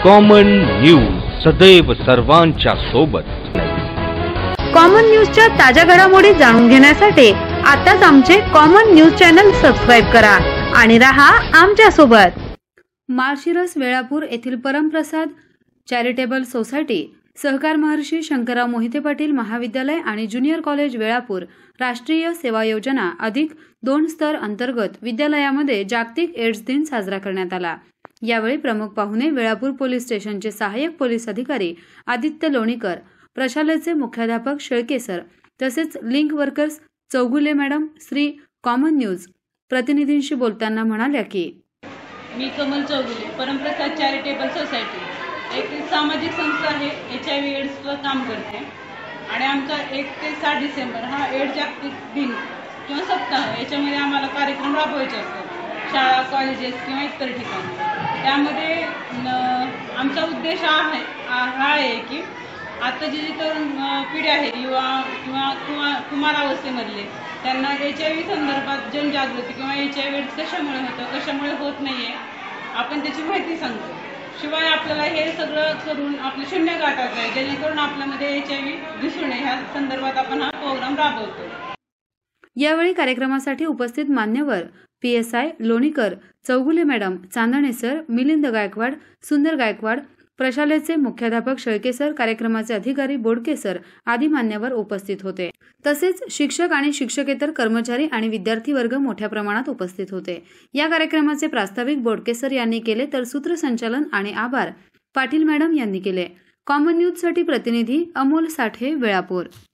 Common news सदैव सर्वांच्या सोबत। कॉमन न्यूजच्या ताज्या घडामोडी जाणून घेण्यासाठी आताच आमचे कॉमन न्यूज चॅनल सबस्क्राइब करा आणि रहा आमच्या सोबत। माळशिरस वेळापूर येथील परमप्रसाद चॅरिटेबल सोसायटी, सहकार महर्षी शंकरराव मोहिते पाटील महाविद्यालय आणि ज्युनियर कॉलेज वेळापूर राष्ट्रीय सेवा योजना अधिक 2 स्तर अंतर्गत विद्यालयामध्ये जागतिक एड्स दिन साजरा करण्यात आला। यावेळी प्रमुख पाहुणे वेळापूर पोलीस स्टेशनचे सहाय्यक पोलीस अधिकारी आदित्य लोणीकर, प्रशालेचे मुख्याध्यापक शेळके सर, तसेच link workers Chougule madam Shri common news प्रतिनिधींशी बोलताना म्हणाल्या की मी कमल चौगुले, परमप्रसाद चॅरिटेबल सोसायटी एक सामाजिक संस्था आहे, HIV एड्सवर काम करते आणि आमचा 1 ते 7 डिसेंबर हा एड्स जागतिक दिन किंवा सप्ताह याच्यामध्ये आम्हाला कार्यक्रम राबवायचे असतात, शाळा कॉलेजेस किंवा इतर ठिकाणी। त्यामध्ये आमचा उद्देश हा आहे की आताची जी तरुण पिढी आहे, युवा किंवा कुमारावस्थेमधले, त्यांना HIV संदर्भात जनजागृती किंवा HIV एड्स कशामुळे होतं, कशामुळे होत नाही आहे, आपण त्याची माहिती सांगतो। शिवाय आपल्याला हे सगळं करून आपले शून्य गाठायचं आहे, जेणेकरून आपल्यामध्ये HIV दिसू नये ह्या संदर्भात आपण हा प्रोग्राम राबवतो। यावेळी कार्यक्रमासाठी उपस्थित मान्यवर PSI Lonikar, Chougule madam, Chandane sir, Milind Gaikwad, Sundar Gaikwad, प्रशालेचे मुख्याध्यापक शेळके सर, कार्यक्रमाचे अधिकारी बोडके सर आदी मान्यवर उपस्थित होते। तसेच शिक्षक आणि शिक्षकेतर कर्मचारी आणि विद्यार्थी वर्ग मोठ्या प्रमाणात उपस्थित होते। या कार्यक्रमाचे प्रास्ताविक बोडके सर यांनी केले, तर सूत्रसंचालन आणि आभार पाटील मॅडम यांनी केले। कॉमन न्यूज साठी प्रतिनिधी अमोल साठे, वेळापूर।